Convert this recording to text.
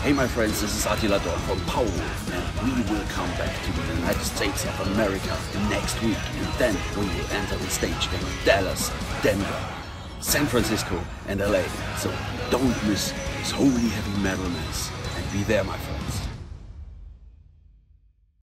Hey my friends, this is Attila Dorn from Powerwolf, and we will come back to the United States of America next week, and then we will enter the stage in Dallas, Denver, San Francisco and LA. So don't miss this holy heavy metal mess, and be there my friends.